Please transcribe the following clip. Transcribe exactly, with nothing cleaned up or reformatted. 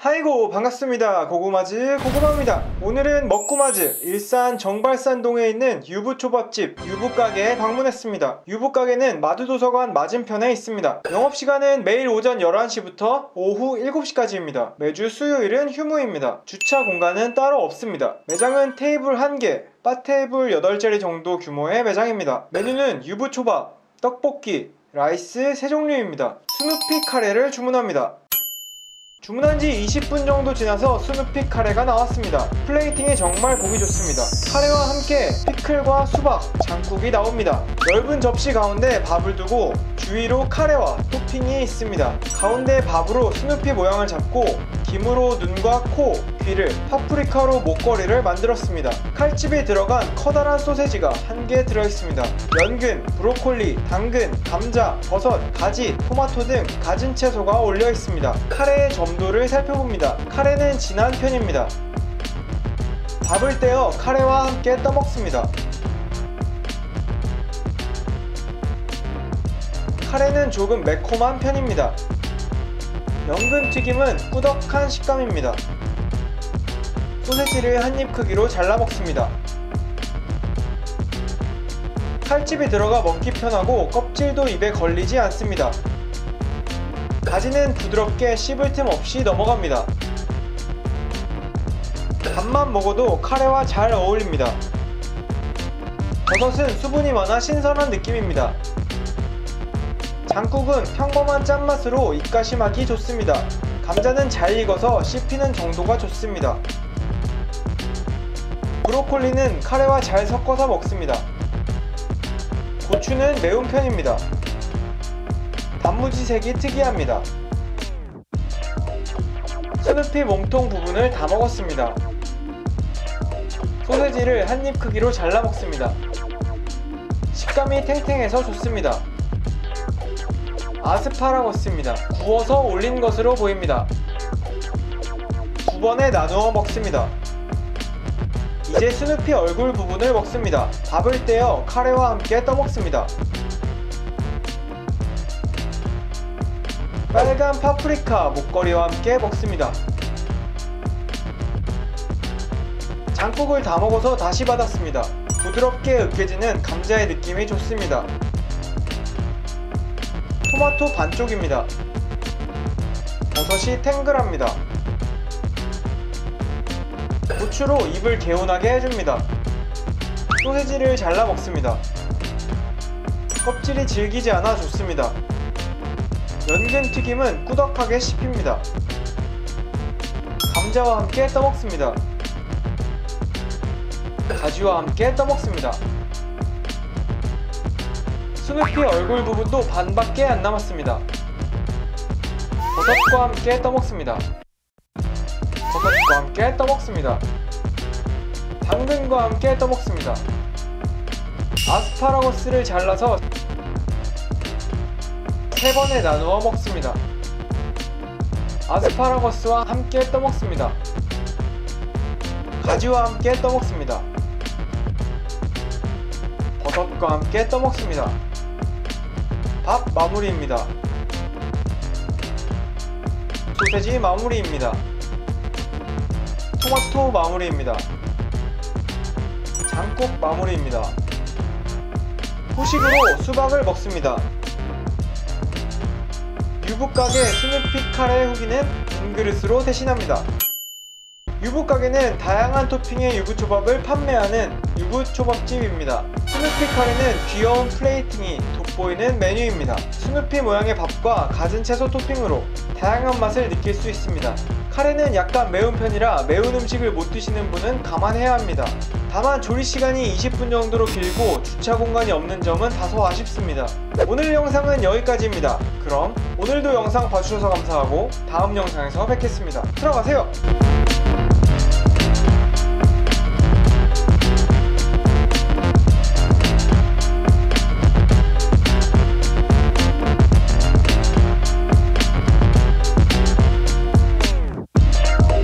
하이고 반갑습니다. 고구마즈 고구마입니다. 오늘은 먹구마즈 일산 정발산동에 있는 유부초밥집 유부가게에 방문했습니다. 유부가게는 마두도서관 맞은편에 있습니다. 영업시간은 매일 오전 열한 시부터 오후 일곱 시까지입니다. 매주 수요일은 휴무입니다. 주차 공간은 따로 없습니다. 매장은 테이블 한 개, 바 테이블 여덟 자리 정도 규모의 매장입니다. 메뉴는 유부초밥, 떡볶이, 라이스 세 종류입니다. 스누피 카레를 주문합니다. 주문한지 이십 분 정도 지나서 스누피 카레가 나왔습니다. 플레이팅이 정말 보기 좋습니다. 카레와 함께 피클과 수박, 장국이 나옵니다. 넓은 접시 가운데 밥을 두고 주위로 카레와 토핑이 있습니다. 가운데 밥으로 스누피 모양을 잡고 김으로 눈과 코, 귀를, 파프리카로 목걸이를 만들었습니다. 칼집이 들어간 커다란 소세지가 한 개 들어있습니다. 연근, 브로콜리, 당근, 감자, 버섯, 가지, 토마토 등 가진 채소가 올려있습니다. 카레의 점도를 살펴봅니다. 카레는 진한 편입니다. 밥을 떼어 카레와 함께 떠먹습니다. 카레는 조금 매콤한 편입니다. 연근튀김은 꾸덕한 식감입니다. 소세지를 한입 크기로 잘라 먹습니다. 칼집이 들어가 먹기 편하고 껍질도 입에 걸리지 않습니다. 가지는 부드럽게 씹을 틈 없이 넘어갑니다. 밥만 먹어도 카레와 잘 어울립니다. 버섯은 수분이 많아 신선한 느낌입니다. 장국은 평범한 짠맛으로 입가심하기 좋습니다. 감자는 잘 익어서 씹히는 정도가 좋습니다. 브로콜리는 카레와 잘 섞어서 먹습니다. 고추는 매운 편입니다. 단무지 색이 특이합니다. 스누피 몸통 부분을 다 먹었습니다. 소세지를 한입 크기로 잘라 먹습니다. 식감이 탱탱해서 좋습니다. 아스파라거스입니다. 구워서 올린 것으로 보입니다. 두 번에 나누어 먹습니다. 이제 스누피 얼굴 부분을 먹습니다. 밥을 떼어 카레와 함께 떠먹습니다. 빨간 파프리카 목걸이와 함께 먹습니다. 장국을 다 먹어서 다시 받았습니다. 부드럽게 으깨지는 감자의 느낌이 좋습니다. 토마토 반쪽입니다. 버섯이 탱글합니다. 고추로 입을 개운하게 해줍니다. 소세지를 잘라 먹습니다. 껍질이 질기지 않아 좋습니다. 연근 튀김은 꾸덕하게 씹힙니다. 감자와 함께 떠먹습니다. 가지와 함께 떠먹습니다. 스누피 얼굴 부분도 반밖에 안 남았습니다. 버섯과 함께 떠먹습니다. 버섯과 함께 떠먹습니다. 당근과 함께 떠먹습니다. 아스파라거스를 잘라서 세 번에 나누어 먹습니다. 아스파라거스와 함께 떠먹습니다. 가지와 함께 떠먹습니다. 버섯과 함께 떠먹습니다. 밥 마무리입니다. 소세지 마무리입니다. 토마토 마무리입니다. 장국 마무리입니다. 후식으로 수박을 먹습니다. 유부가게 스누피 카레 후기는 빈 그릇으로 대신합니다. 유부가게는 다양한 토핑의 유부초밥을 판매하는 유부초밥집입니다. 스누피 카레는 귀여운 플레이팅이 돋보이는 메뉴입니다. 스누피 모양의 밥과 갖은 채소 토핑으로 다양한 맛을 느낄 수 있습니다. 카레는 약간 매운 편이라 매운 음식을 못 드시는 분은 감안해야 합니다. 다만 조리시간이 이십 분 정도로 길고 주차 공간이 없는 점은 다소 아쉽습니다. 오늘 영상은 여기까지입니다. 그럼 오늘도 영상 봐주셔서 감사하고 다음 영상에서 뵙겠습니다. 들어가세요!